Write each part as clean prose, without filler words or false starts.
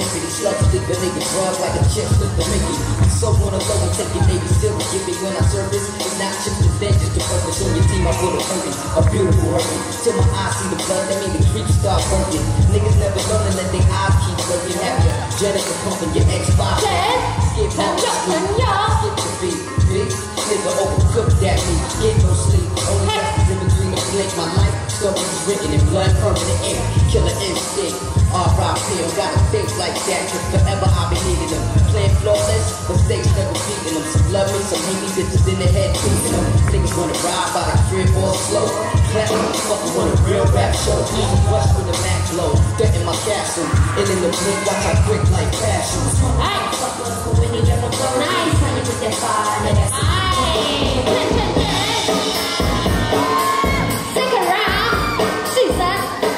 Maybe these slugs stick the nigga drugs like a chick slip the Mickey. So on the low and taking navy still to give me when I service. It's not just the bed, just the purpose on your team. I put a hurting, a beautiful hurting. Till my eyes see the blood, that mean the creeps start working. Niggas never learning that they eyes keep working. Have your Jennifer pumping your X5. Skip home, skip the beat. Big nigga overcooked that meat. Get no sleep. Only justice in between the blink. My life story is written in blood, permanent ink. Killer instinct. R.I.P. Don't gotta think like that, cause forever I'll be needing them. Playing flawless, mistakes never beating them. Some love me, some hate me, bitches in the head beating them. Niggas wanna ride by the crib or slow. Clap motherfucker want a real rap show. Easy rush with the Mac low. Dead in my castle, and in the blink, watch I quick like passion. Alright, fuck us cool when you jump up so nice. Honey with that fire, nigga. Second round, she said.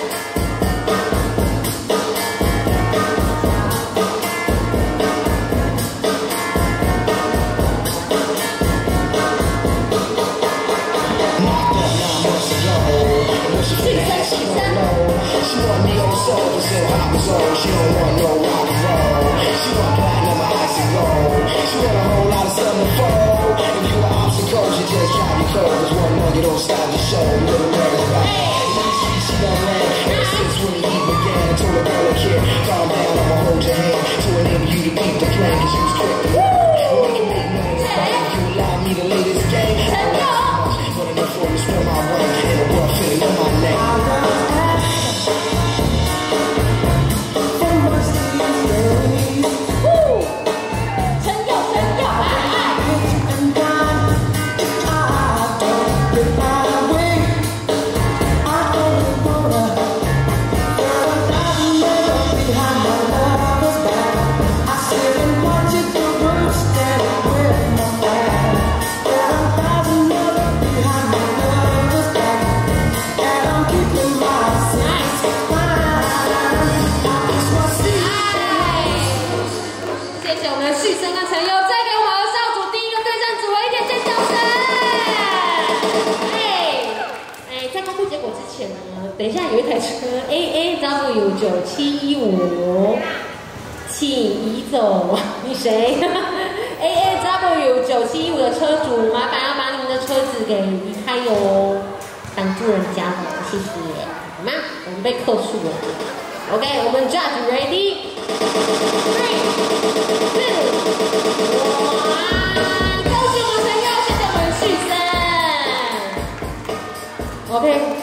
She want me on soul, but still hot as old. She don't want no rock and roll. She want platinum or icy gold. She want a whole lot of stuff to fold. If you an obstacle, you just drive your code. Cause one nugget don't stop the show. Little Mary's back. In the street, she done ran. Ever since when the heat began. I told a girl a kid, calm down, I'ma hold your hand. To enable you to keep the plan, cause you was quick to run. We can make money this fight. If you allow me to lay this game, I'll let you much. But enough for me to spend my way. And the world fitting on my neck. 等一下，有一台车 AAW9715， 请移走。你谁？AAW9715的车主，麻烦要把你们的车子给移开哟，挡住人家了，谢谢，好吗？我们被客诉了。OK， 我们 Judge ready， 3、2、1，恭喜我们神佑，谢谢我们旭升。OK。